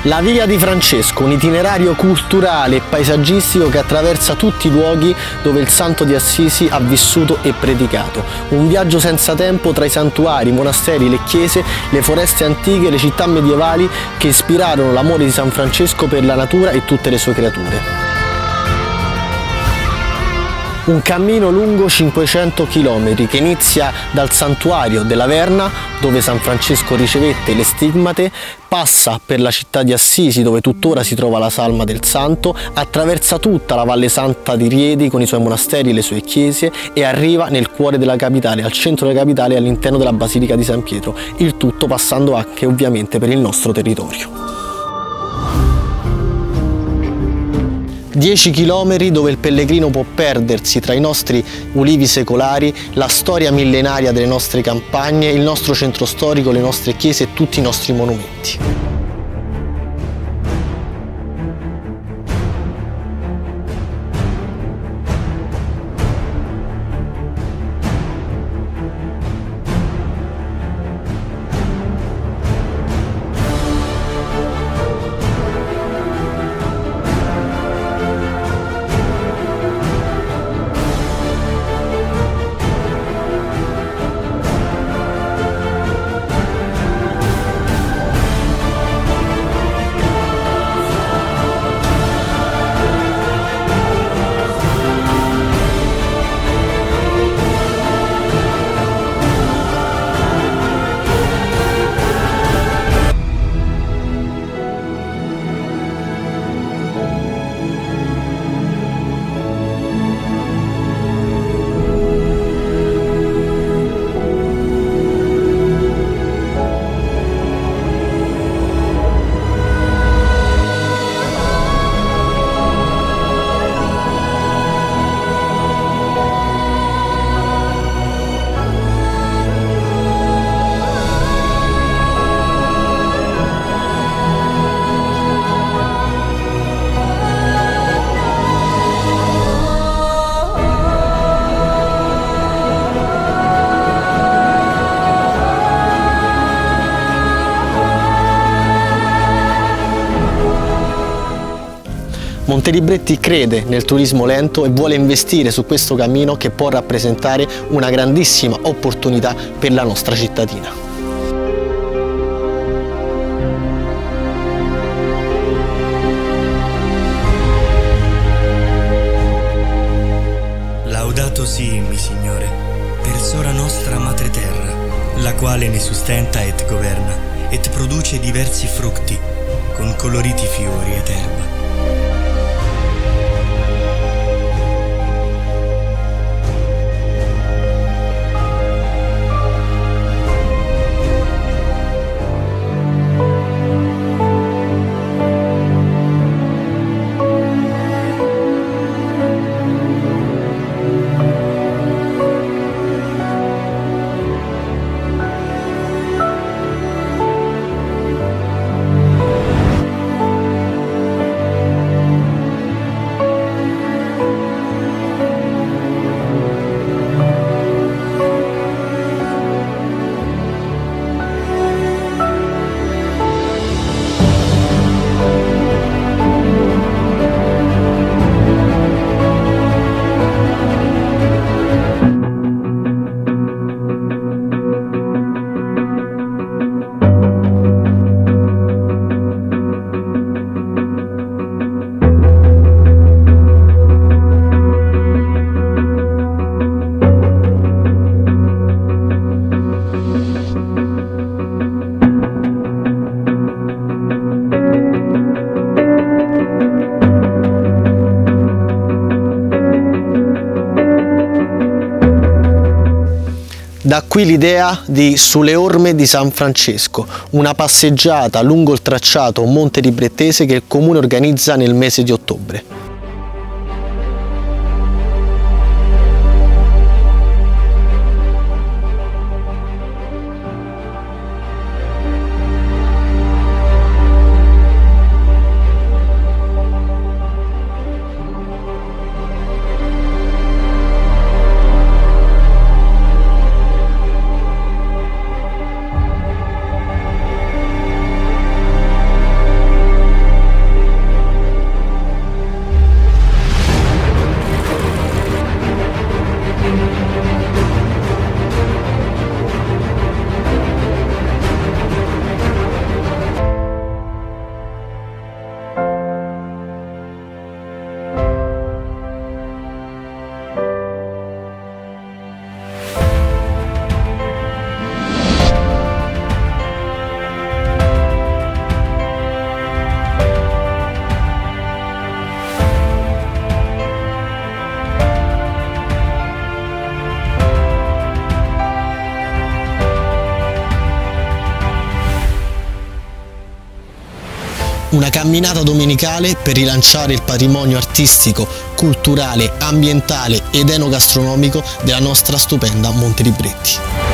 La Via di Francesco, un itinerario culturale e paesaggistico che attraversa tutti i luoghi dove il Santo di Assisi ha vissuto e predicato. Un viaggio senza tempo tra i santuari, i monasteri, le chiese, le foreste antiche, le città medievali che ispirarono l'amore di San Francesco per la natura e tutte le sue creature. Un cammino lungo 500 km che inizia dal santuario della Verna, dove San Francesco ricevette le stigmate, passa per la città di Assisi, dove tuttora si trova la salma del santo, attraversa tutta la Valle Santa di Rieti con i suoi monasteri e le sue chiese e arriva nel cuore della capitale, al centro della capitale, all'interno della Basilica di San Pietro, il tutto passando anche ovviamente per il nostro territorio. 10 chilometri dove il pellegrino può perdersi tra i nostri ulivi secolari, la storia millenaria delle nostre campagne, il nostro centro storico, le nostre chiese e tutti i nostri monumenti. Montelibretti crede nel turismo lento e vuole investire su questo cammino che può rappresentare una grandissima opportunità per la nostra cittadina. Laudato sii, mi Signore, per sora nostra madre terra, la quale ne sustenta et governa, et produce diversi frutti, con coloriti fiori ed erba. Da qui l'idea di Sulle Orme di San Francesco, una passeggiata lungo il tracciato montelibrettese che il Comune organizza nel mese di ottobre. Una camminata domenicale per rilanciare il patrimonio artistico, culturale, ambientale ed enogastronomico della nostra stupenda Monte Libretti.